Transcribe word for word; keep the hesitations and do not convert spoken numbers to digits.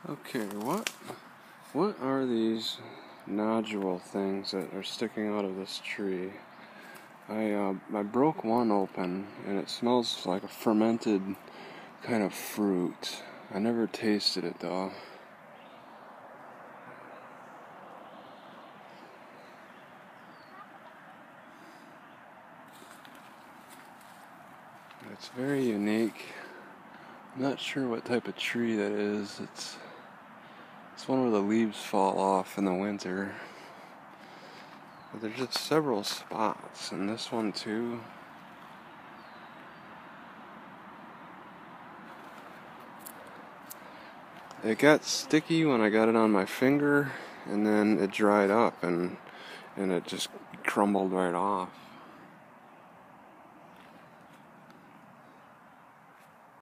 Okay, what what are these nodule things that are sticking out of this tree? I uh, I broke one open and it smells like a fermented kind of fruit. I never tasted it though. It's very unique. I'm not sure what type of tree that is. It's it's one where the leaves fall off in the winter. But there's just several spots, and this one too. It got sticky when I got it on my finger, and then it dried up, and and it just crumbled right off.